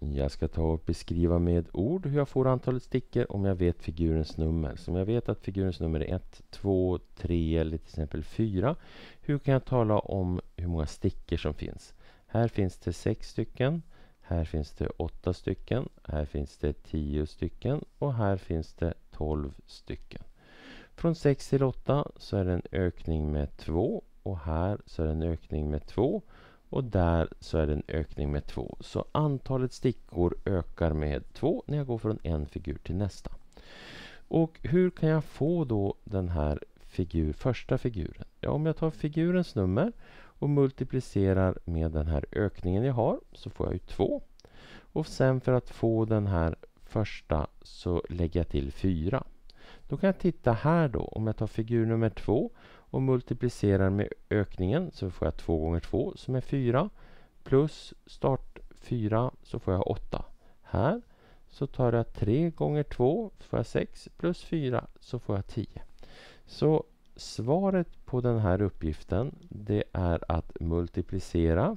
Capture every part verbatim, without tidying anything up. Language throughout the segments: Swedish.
Jag ska ta och beskriva med ord hur jag får antalet stickor om jag vet figurens nummer. Så om jag vet att figurens nummer är ett, två, tre eller till exempel fyra. Hur kan jag tala om hur många stickor som finns? Här finns det sex stycken. Här finns det åtta stycken. Här finns det tio stycken. Och här finns det tolv stycken. Från sex till åtta så är det en ökning med två. Och här så är det en ökning med två. Och där så är det en ökning med två. Så antalet stickor ökar med två när jag går från en figur till nästa. Och hur kan jag få då den här figur, första figuren? Ja, om jag tar figurens nummer och multiplicerar med den här ökningen jag har så får jag ju två. Och sen för att få den här första så lägger jag till fyra. Då kan jag titta här då. Om jag tar figur nummer två och multiplicerar med ökningen så får jag två gånger två som är fyra. Plus start fyra så får jag åtta. Här så tar jag tre gånger två så får jag sex. Plus fyra så får jag tio. Så svaret på den här uppgiften det är att multiplicera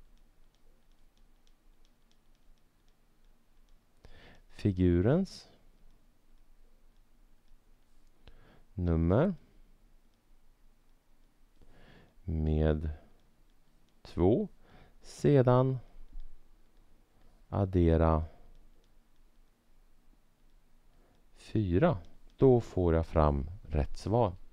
figurens nummer med två. Sedan addera fyra. Då får jag fram rätt svar.